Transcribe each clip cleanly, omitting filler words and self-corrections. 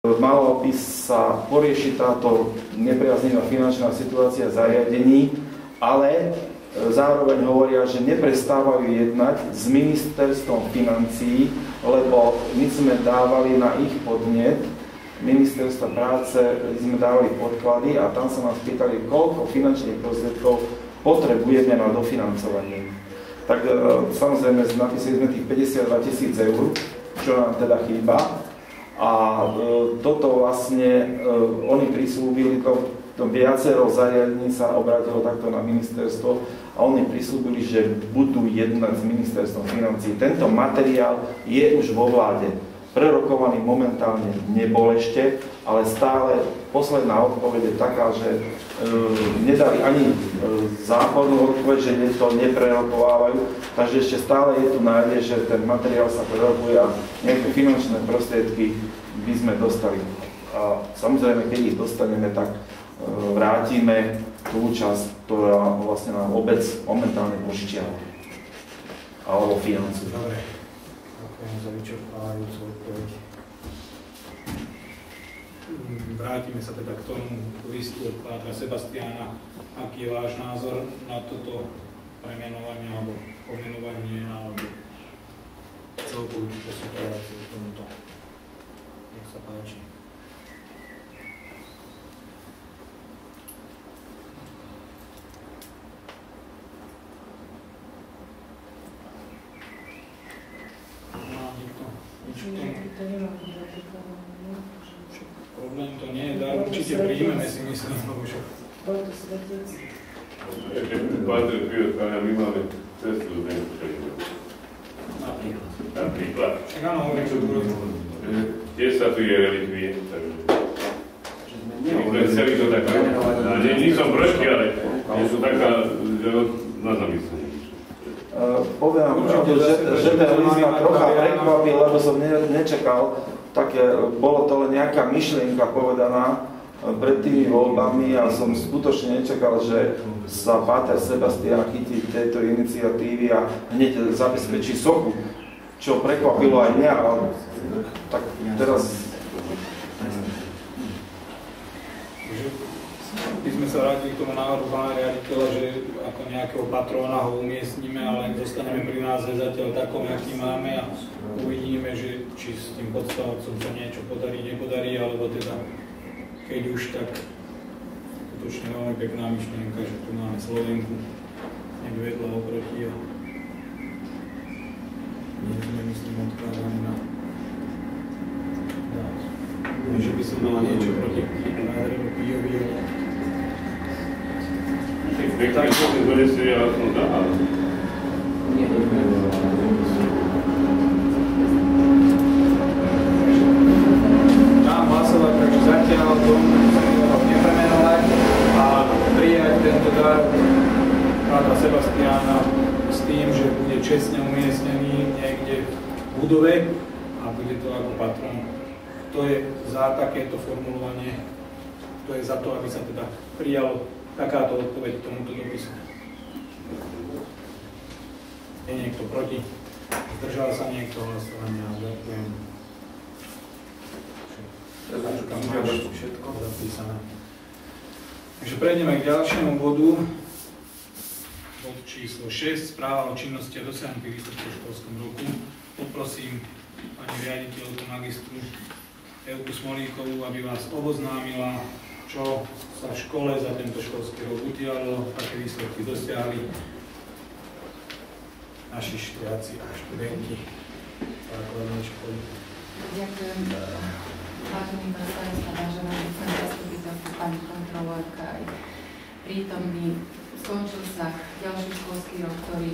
Malo by sa poriešiť táto nepriaznivá finančná situácia zariadení, ale zároveň hovoria, že neprestávajú jednať s ministerstvom financií, lebo my sme dávali na ich podnet, ministerstva práce, sme dávali podklady a tam sa nás pýtali, koľko finančných prostriedkov potrebujeme na dofinancovanie. Tak samozrejme napísali sme tých 52 000 eur, čo nám teda chýba. A toto vlastne oni prislúbili, to viacero zariadení sa obrátilo takto na ministerstvo a oni prislúbili, že budú jednať s ministerstvom financií. Tento materiál je už vo vláde. Prerokovaný momentálne nebol ešte, ale stále posledná odpoveď je taká, že nedali ani zákonnú odpoveď, že to neprerokovávajú, takže ešte stále je tu nádej, že ten materiál sa prerokuje a nejaké finančné prostriedky by sme dostali. A samozrejme, keď ich dostaneme, tak vrátime tú časť, ktorá vlastne nám obec momentálne požičiava alebo financuje. Dobre, ďakujem za vyčerpávajúcu odpoveď. Vrátime sa teda k tomu listu od Pátra Sebastiána. Aký je váš názor na toto premenovanie alebo pomenovanie alebo celkovú situáciu v tomto? Nech sa páči. Problém to nie je, dar určite príjmeme si myslím, že... Pátre Piotkáňa, my máme cestu z Nemčania. Napríklad. Však áno, hovorím, čo tu robím. Tiež sa tu je relikvie, takže... My chceli to tak... Nie som proti, ale je to taká, že na zamyslenie. Poviem určite, že ten list ma trocha prekvapil, lebo som nečakal, bolo to len nejaká myšlienka povedaná pred tými voľbami a som skutočne nečakal, že sa Páter Sebastián chytí tejto iniciatívy a hneď zabezpečí sochu, čo prekvapilo aj mňa, ale tak teraz... My sme sa vrátili k tomu návrhu pána riaditeľa, že ako nejakého patróna ho umiestnime, ale zostaneme pri názve zatiaľ takom, aký máme a uvidíme, že či s tým podstavcom sa niečo podarí, nepodarí, alebo teda keď už, tak skutočne veľmi pekná myšlienka, že tu máme Slovenku, nejak vedľa oproti a nie sme, myslím, odkázaní na dať. Že by som mal niečo proti nádremu Pijovi. Tak to si donesie, ale som dál. Dám hlasovať, takže zatiaľ to nepremenovať a prijať tento dar Pátra Sebastiána s tým, že bude čestne umiestnený niekde v budove a bude to ako patron. To je za takéto formulovanie, to je za to, aby sa teda prijalo takáto odpoveď k tomuto dopisu. Je niekto proti? Zdržal sa niekto hlasovania? Ďakujem. Tam máš všetko zapísané. Takže prejdeme k ďalšiemu bodu. Bod číslo 6. Správa o činnosti a dosiahnutí vysokoškolskom roku. Poprosím pani riaditeľku magistru Evku Smolíkovú, aby vás oboznámila, čo sa v škole za tento školský rok udialo, aké výsledky dosiahli naši študiaci a študenti základnej školy. Ďakujem. Vážený pán starosta, vážená docent zastupiteľka, pani kontrolórka aj prítomní. Skončil sa ďalší školský rok, ktorý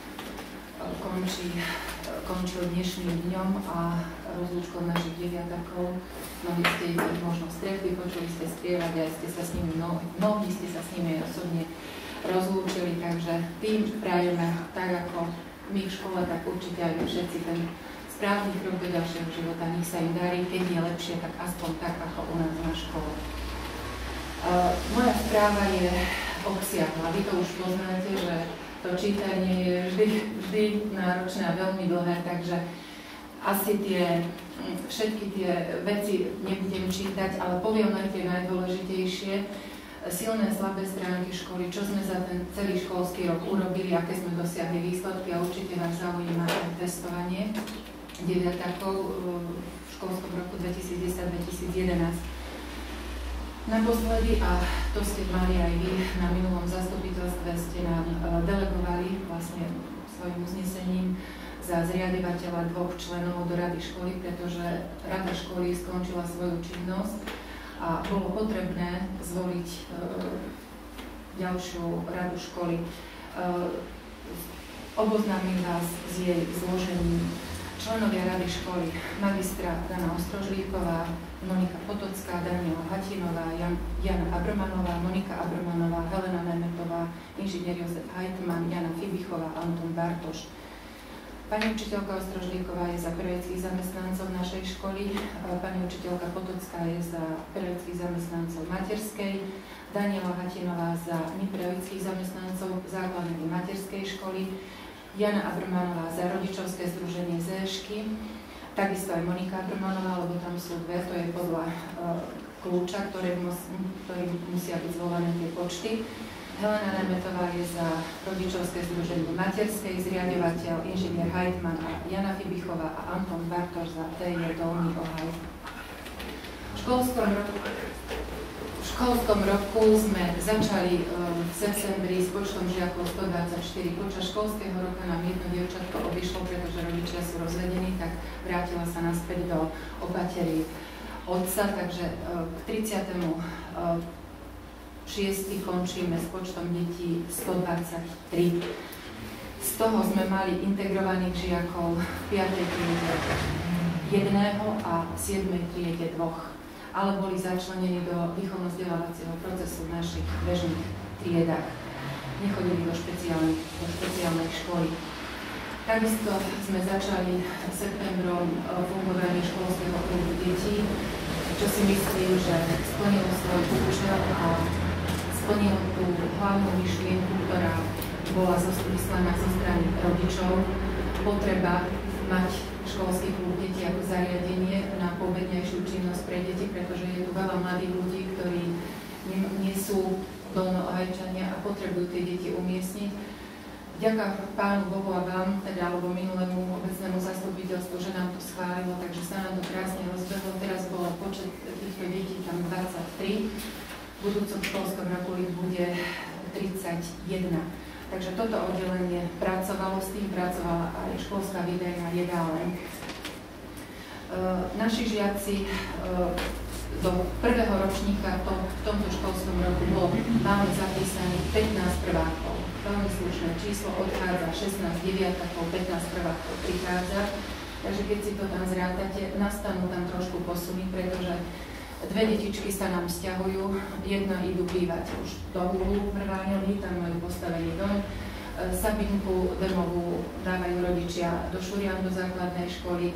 končil dnešným dňom a rozlúčkou našich deviatakov. Mnohí ste ich možno stretli, počuli ste spievať, aj ste sa s nimi, mnohí ste sa s nimi osobne rozlúčili, takže tým prajeme tak ako my v škole, tak určite aj všetci ten správny krok do ďalšieho života. Nech sa im darí, keď je lepšie, tak aspoň tak ako u nás na škole. Moja správa je obsiahla. Vy to už poznáte, že to čítanie je vždy náročné a veľmi dlhé, takže Asi všetky tie veci nebudem čítať, ale poviem len tie najdôležitejšie. Silné, slabé stránky školy, čo sme za ten celý školský rok urobili, aké sme dosiahli výsledky a určite vás zaujíma aj testovanie deviatakov v školskom roku 2010-2011. Naposledy, a to ste mali aj vy na minulom zastupiteľstve, ste nám delegovali vlastne svojim uznesením za zriaďovateľa 2 členov do rady školy, pretože rada školy skončila svoju činnosť a bolo potrebné zvoliť ďalšiu radu školy. Oboznámim vás s jej zložením. Členovia rady školy: magistra Dana Ostrožlíková, Monika Potocká, Daniela Hatinová, Jana Abrmanová, Monika Abrmanová, Helena Nemetová, inžinier Jozef Heitman, Jana Fibichová, Anton Bartoš. Pani učiteľka Ostrožlíková je za pedagogických zamestnancov našej školy, pani učiteľka Potocká je za pedagogických zamestnancov materskej, Daniela Hatinová za nepedagogických zamestnancov základnej materskej školy, Jana Abrmanová za rodičovské združenie ZŠky, takisto aj Monika Abrmanová, lebo tam sú dve, to je podľa kľúča, ktorý musia byť zvolené tie počty. Helena Nemetová je za rodičovské združenie materskej, zriaďovateľ inžinier Heitman a Jana Fibichová a Anton Bartoš za TJ Dolný Ohaj. V školskom roku sme začali v septembri s počtom žiakov 124. Počas školského roka nám jedno dievčatko odišlo, pretože rodičia sú rozvedení, tak vrátila sa naspäť do opatery otca, takže k 30.6. končíme s počtom detí 123. Z toho sme mali integrovaných žiakov v 5. triede 1 a v 7. triede 2, ale boli začlenení do výchovno-vzdelávacieho procesu v našich bežných triedách. Nechodili do špeciálnej školy. Takisto sme začali septembrom fungovanie školského klubu detí, čo si myslím, že splnilo svoj účel a splnilo tú hlavnú myšlienku, ktorá bola vyslaná zo strany rodičov. Potreba mať školský klub detí ako zariadenie na poobednejšiu činnosť pre deti, pretože je tu veľa mladých ľudí, ktorí nie sú dolnohajčania a potrebujú tie deti umiestniť. Ďaká Pánu Bohu a vám, teda alebo minulému obecnému zastupiteľstvu, že nám to schválilo, takže sa nám to krásne rozbehlo. Teraz bolo počet týchto detí tam 23. V budúcom školskom roku ich bude 31. Takže toto oddelenie pracovalo, s tým pracovala aj školská výdajná jedáleň. Naši žiaci do prvého ročníka v tomto školskom roku máme zapísaných 15 prvákov. Veľmi slušné číslo, odchádza 16 deviatakov, 15 prvákov prichádza. Takže keď si to tam zrátate, nastanú tam trošku posuny, pretože dve detičky sa nám vzťahujú, jedna idú bývať už do Hulu v Hrváňovi, tam majú postavený dom. Sabinku Demovú dávajú rodičia do Šurian, do základnej školy.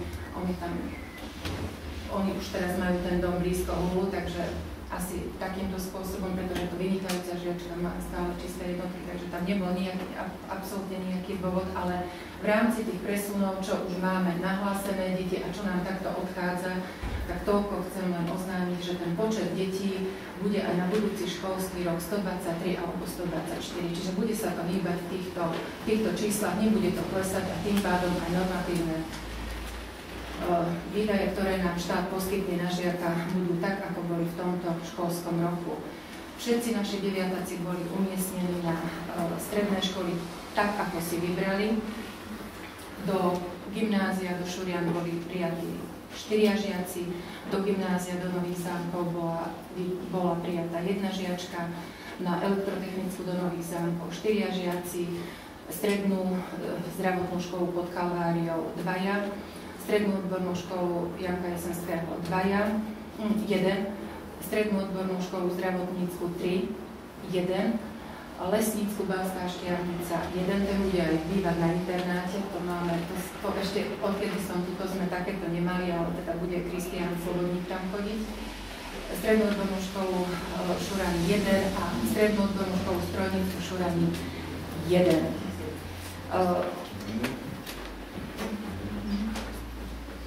Oni už teraz majú ten dom blízko Hulu, takže asi takýmto spôsobom, pretože to vynikajúca žiačka má stále čisté jednotky, takže tam nebol absolútne nejaký dôvod, ale v rámci tých presunov, čo už máme nahlásené deti a čo nám takto odchádza, tak toľko chcem len oznámiť, že ten počet detí bude aj na budúci školský rok 123 alebo 124, čiže bude sa to hýbať v týchto číslach, nebude to klesať a tým pádom aj normatívne výdaje, ktoré nám štát poskytne na žiaka, budú tak, ako boli v tomto školskom roku. Všetci naši deviatáci boli umiestnení na stredné školy tak, ako si vybrali. Do gymnázia, do Šurian boli prijatí 4 žiaci, do gymnázia do Nových Zámkov bola prijatá 1 žiačka, na elektrotechnickú do Nových Zámkov 4 žiaci, strednú zdravotnú školu pod Kalváriou 2, strednú odbornú školu Janka Jesenského 1, strednú odbornú školu zdravotnícku 3, 1, lesnícku Banská Štiavnica 1, ten bude aj bývať na internáte, to máme, to ešte odkedy som tu, to sme takéto nemali, ale teda bude Kristián Slobodník tam chodiť. Strednú odbornú školu Šurany 1 a strednú odbornú školu Strojnícku Šurany 1.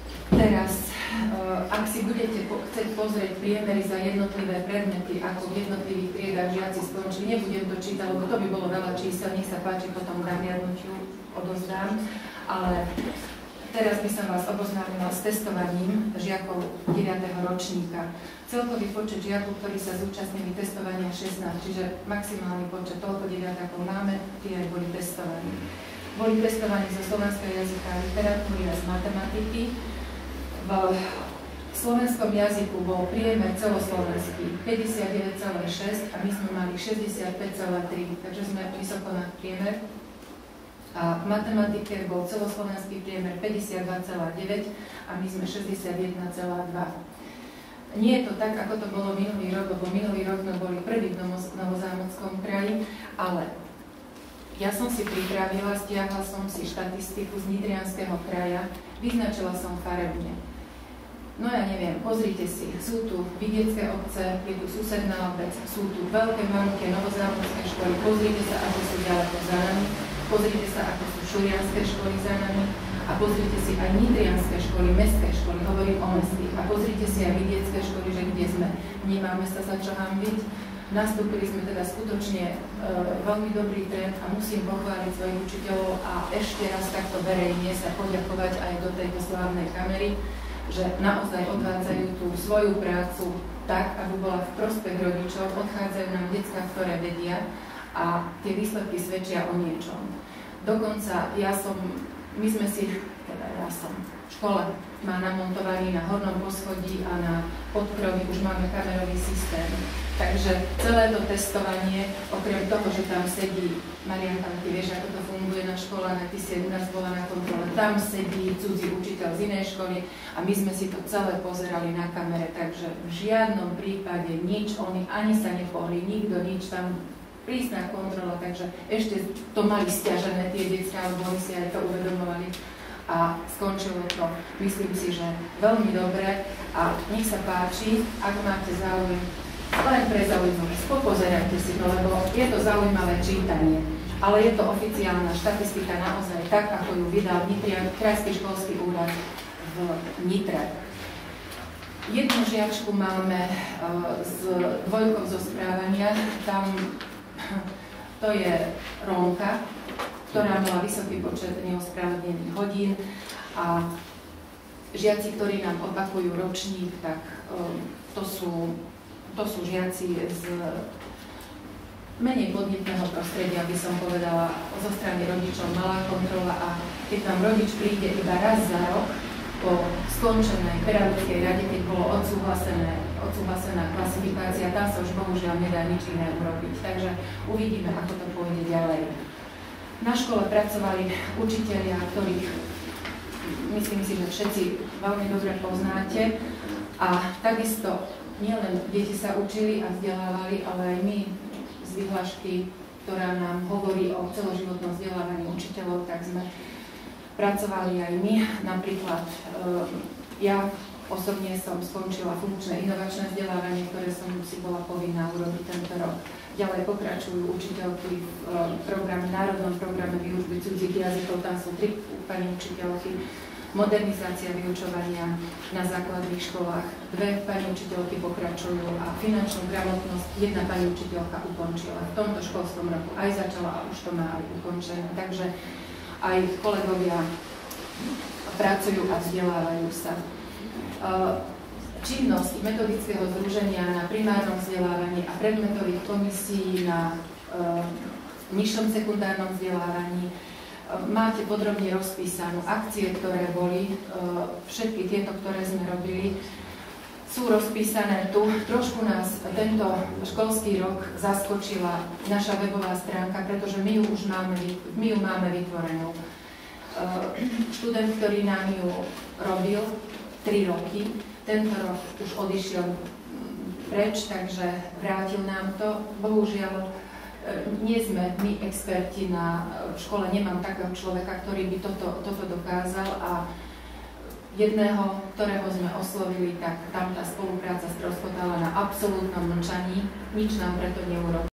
teraz, ak si budete chcieť pozrieť priemery za jednotlivé predmety, ako v jednotlivých triedách žiaci skončili, nebudem to čítať, lebo to by bolo veľa čísel, nech sa páči, potom k nahliadnutiu odozdám, ale teraz by som vás oboznámila s testovaním žiakov 9. ročníka. Celkový počet žiakov, ktorí sa zúčastnili testovania 16, čiže maximálny počet, toľko 9-ákov máme, tí aj boli testovaní. Boli testovaní zo slovenského jazyka a literatúry a z matematiky. V slovenskom jazyku bol priemer celoslovenský 59,6 a my sme mali 65,3, takže sme vysoko nad priemer. A v matematike bol celoslovenský priemer 52,9 a my sme 61,2. Nie je to tak, ako to bolo minulý rok, lebo minulý rok sme boli prvý v Novozámockom kraji, ale ja som si pripravila, stiahla som si štatistiku z Nitrianskeho kraja, vyznačila som farebne. No ja neviem, pozrite si, sú tu vidiecké obce, je tu susedná obec, sú tu veľké, veľké novozámodské školy, pozrite sa, ako sú ďaleko za nami, pozrite sa, ako sú šurianské školy za nami a pozrite si aj nitrianské školy, mestské školy, hovorím o mestských, a pozrite si aj vidiecké školy, že kde sme, nemáme sa za čo hanbiť. Nastúpili sme teda skutočne veľmi dobrý trend a musím pochváliť svojich učiteľov a ešte raz takto verejne sa poďakovať aj do tejto slávnej kamery, že naozaj odvádzajú tú svoju prácu tak, aby bola v prospech rodičov, odchádzajú nám decká, ktoré vedia a tie výsledky svedčia o niečom. Dokonca my sme si, teda škola má namontovaný na hornom poschodí a na podkroví už máme kamerový systém. Takže celé to testovanie, okrem toho, že tam sedí, Marianka, ty vieš, ako to funguje na školách, a ty si u nás bola na kontrole, tam sedí cudzí učiteľ z inej školy a my sme si to celé pozerali na kamere, takže v žiadnom prípade nič, oni ani sa nepohli, nikto nič, tam prísna kontrola, takže ešte to mali stiažené tie detská, alebo oni si aj to uvedomovali a skončilo to, myslím si, že veľmi dobre a nech sa páči, ak máte záujem, len pre zaujímavosť, popozerajte si to, lebo je to zaujímavé čítanie, ale je to oficiálna štatistika naozaj tak, ako ju vydal Krajský školský úrad v Nitre. Jednu žiačku máme s dvojkou zo správania, tam to je Rómka, ktorá mala vysoký počet neospravedlnených hodín a žiaci, ktorí nám opakujú ročník, tak to sú žiaci z menej podnetného prostredia, by som povedala, zo strany rodičov malá kontrola a keď tam rodič príde iba raz za rok po skončenej pedagogickej rade, keď bolo odsúhlasená klasifikácia, tam sa už bohužiaľ nedá nič iné urobiť. Takže uvidíme, ako to pôjde ďalej. Na škole pracovali učitelia, ktorých myslím si, že všetci veľmi dobre poznáte a takisto nielen deti sa učili a vzdelávali, ale aj my z vyhlášky, ktorá nám hovorí o celoživotnom vzdelávaní učiteľov, tak sme pracovali aj my. Napríklad ja osobne som skončila funkčné inovačné vzdelávanie, ktoré som si bola povinná urobiť tento rok. Ďalej pokračujú učiteľky v národnom programe výučby cudzích jazykov, tam sú 3 pani učiteľky. Modernizácia vyučovania na základných školách, 2 pani učiteľky pokračujú a finančnú gramotnosť 1 pani učiteľka ukončila. V tomto školskom roku aj začala a už to má aj ukončené. Takže aj kolegovia pracujú a vzdelávajú sa. Činnosť metodického združenia na primárnom vzdelávaní a predmetových komisí na nižšom sekundárnom vzdelávaní máte podrobne rozpísanú. Akcie, ktoré boli, všetky tieto, ktoré sme robili, sú rozpísané tu. Trošku nás tento školský rok zaskočila naša webová stránka, pretože my ju máme vytvorenú. Študent, ktorý nám ju robil 3 roky, tento rok už odišiel preč, takže vrátil nám to. Bohužiaľ, nie sme my experti v škole, nemám takého človeka, ktorý by toto dokázal a jedného, ktorého sme oslovili, tak tam tá spolupráca stroskotala na absolútnom mlčaní, nič nám preto neurobil.